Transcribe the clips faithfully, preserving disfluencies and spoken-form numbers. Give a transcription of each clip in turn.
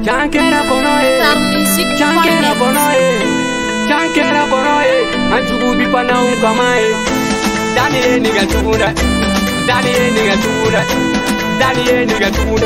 Chankera konoe, chankera konoe, chankera konoe. Anjugu bipana unkamae. Daniye niga chukunda, Daniye niga chukunda, Daniye niga chukunda.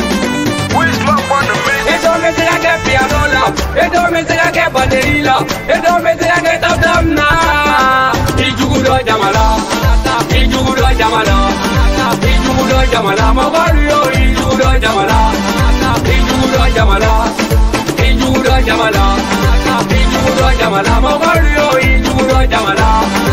Edo me se la que pianola, edo me se la que baterila, edo me se la que tap tap na. Ijugu do jamala, ijugu do jamala, ijugu do jamala. Magario ijugu do jamala, ijugu do jamala, ijugu do jamala, ijugu do jamala. Magario ijugu do jamala.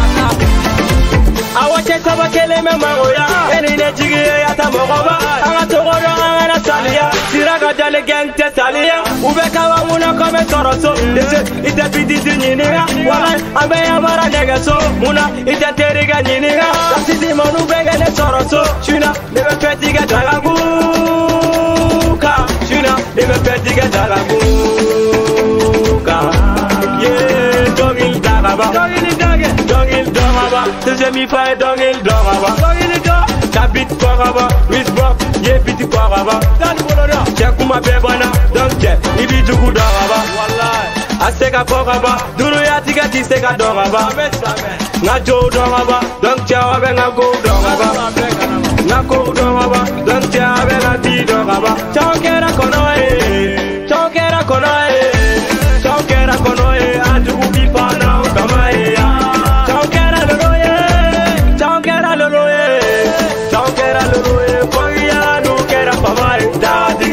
Awache saba kele me magoya, eni ne jigi ya ta mogoba. Anga togoro anga salia, siraga jale gang te salia. Ubeka wa muna kome toroso, dese ite piti zinyiniga. Wala ambe ya mara negaso, muna ite teriga nyiniga. Kasisi manu bega ne toroso, shuna nebe petiga dalaguka, shuna nebe petiga dalaguka. Yeah, dogil dagaba, dogil dagel, dogil dagaba. Teze mi fae dogil dagaba, dogil dagaba. Tabit koraba, wisbok, ye piti koraba. Dan boloda, chekuma bebana, donc che, ibi jugu dagaba. Wallahi, aseka koraba, duru ya tiga tiseka dagaba. Na jo dagaba, donc che abe na go dagaba. Na go dagaba, donc che abe na ti dagaba. Chankera konoe, chankera konoe, chankera konoe, anjugu bipana ukamae. Chankera loloye, chankera loloye, chankera loloye, koya no kera pamai dadi.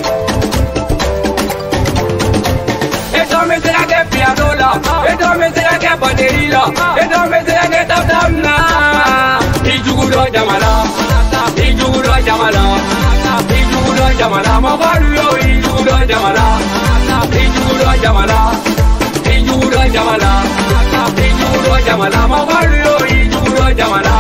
Edo me se la que pianola, edo me se la que baterila, edo me se la que tap tap na. Ijugu do jamala, ijugu do jamala, ijugu do jamala. Magario ijugu do jamala, ijugu do jamala, ijugu do jamala, ijugu do jamala. Magario ijugu do jamala.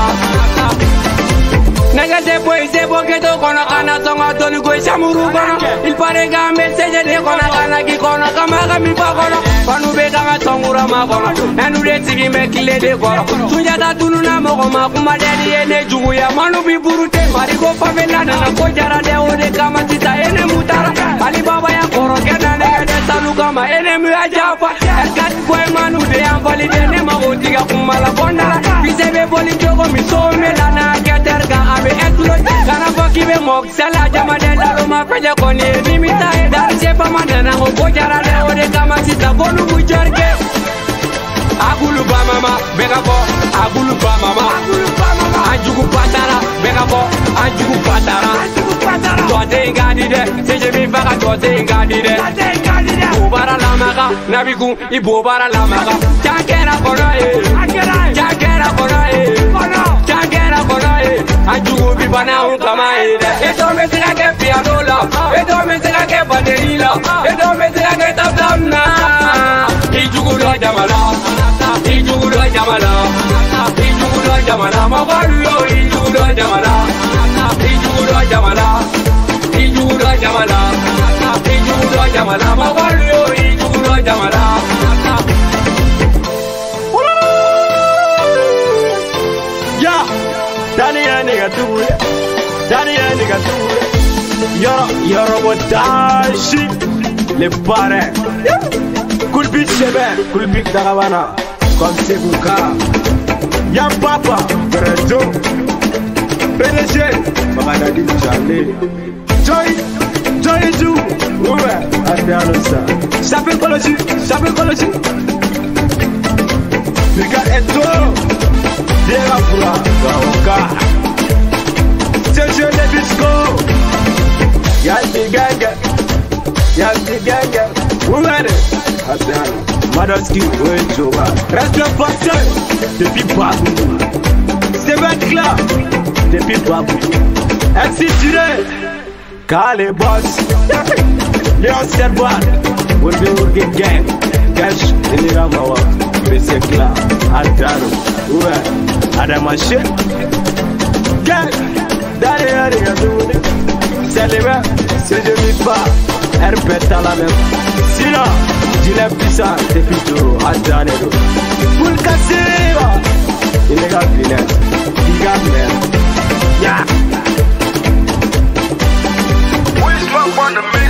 Nega se puede se porque to kono kana songa toni go samuru kono. Il pare ga message de kono kana ki kono kama ga mi pa kono. Panu be ga songura ma kono. Nanu de tigi me kile de kono. Tunya da tunu na mo ko ma kuma de ni ene jugu ya manu bi burute mari go fa bela na ko jara de o de kama tita ene mutara. Ali baba ya koro ke na ne de tanu kama ene mi ajafa. Gat boy manu de am valide ne ma go tiga kuma la bonda. Bise be boli jogo mi so me la na ke terga. Kana foki be mok sala jama de la roma fele koni limita dar chepa mandana ko bojara de ode kama sita bonu bujarke agulu ba mama bega ko agulu ba mama agulu ba mama anjugu patara bega ko anjugu patara anjugu patara dote ngadi de seje mi faga dote ngadi de dote ngadi de bobara la maga nabiku i bobara la maga chankera kono e chankera kono e kono chankera kono e anjugu bipana unkamae. Edo me se la que pianola, edo me se la que baterila, edo me se la que tap tap na. Ijugu do jamala, ijugu do jamala, ijugu do jamala. Magario ijugu do jamala, ijugu do jamala, ijugu do jamala, ijugu do jamala. Magario ijugu do jamala. Yeah. Daniya nigga do it, Daniya nigga do it. Yoro, yoro wadashi le pare. Cool beat chebe, cool beat daravana. Comme c'est Buka. Yam papa, Bredo, P D G, Baba di Charlie. Joy, Joy Ju, ouais, Adianosa. S'appelle Koloji, s'appelle Koloji. Regarde et toi. Dera pula, Gaoka. C'est je le disco. Yalti ganga, Yalti ganga. Ouvert, Adana. Madoski, Oenjoba. Reste passé, depuis Babou. C'est mettre là, depuis Babou. Exitiré, Kale Boss. Léon Servan, Wende Urge Gang. Gash, Elira Mawa. C'est là, Adano. Ouais, Adamaché. Gang, derrière les gars, c'est les mêmes, c'est je vis pas. Répète à la même. Sinon, tu l'as puissant, t'es plutôt à Danero. Pour le casser, il est gars, il est. Il gagne, yeah. Where's my one to me?